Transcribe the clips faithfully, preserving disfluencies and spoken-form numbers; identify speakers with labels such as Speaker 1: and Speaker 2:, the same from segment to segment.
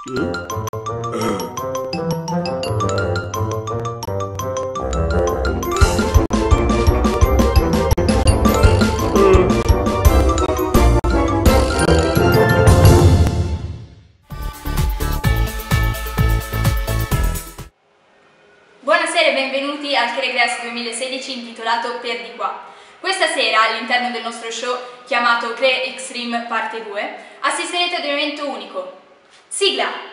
Speaker 1: Buonasera e benvenuti al Cregresso duemilasedici intitolato Per di qua. Questa sera, all'interno del nostro show chiamato Cre Extreme Parte due, assisterete ad un evento unico. Sigla!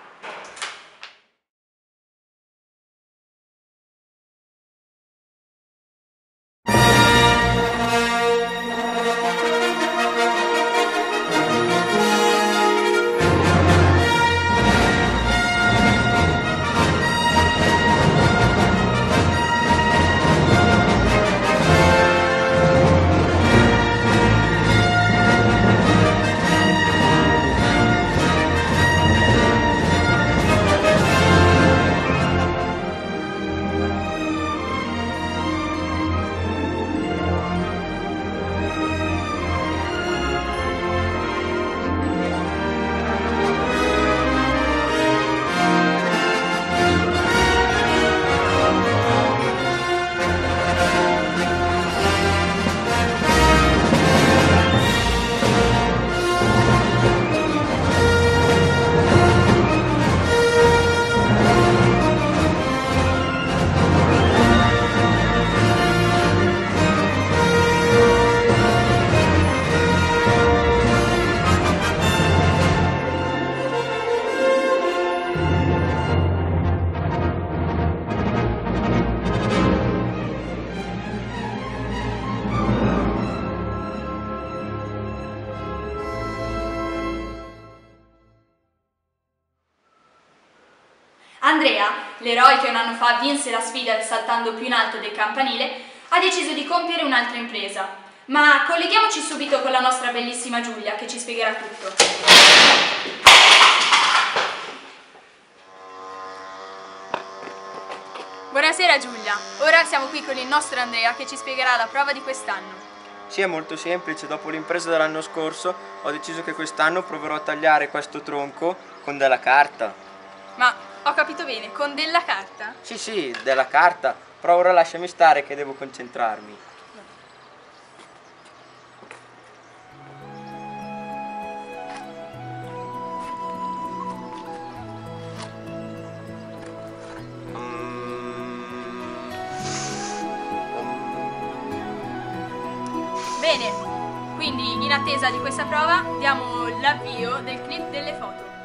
Speaker 1: Andrea, l'eroe che un anno fa vinse la sfida saltando più in alto del campanile, ha deciso di compiere un'altra impresa. Ma colleghiamoci subito con la nostra bellissima Giulia che ci spiegherà tutto. Buonasera Giulia, ora siamo qui con il nostro Andrea che ci spiegherà la prova di quest'anno.
Speaker 2: Sì, è molto semplice. Dopo l'impresa dell'anno scorso ho deciso che quest'anno proverò a tagliare questo tronco con della carta.
Speaker 1: Ma ho capito bene, con della carta?
Speaker 2: Sì, sì, della carta, però ora lasciami stare che devo concentrarmi.
Speaker 1: Bene, quindi in attesa di questa prova diamo l'avvio del clip delle foto.